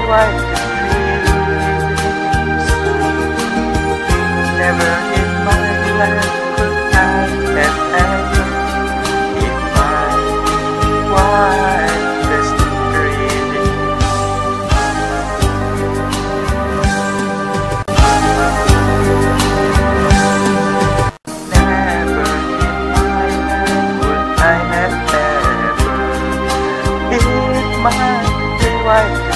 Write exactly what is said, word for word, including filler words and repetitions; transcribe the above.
wildest dreams. Never in my life could I have ever in my wildest dreams. Never in my life could I have ever in my wildest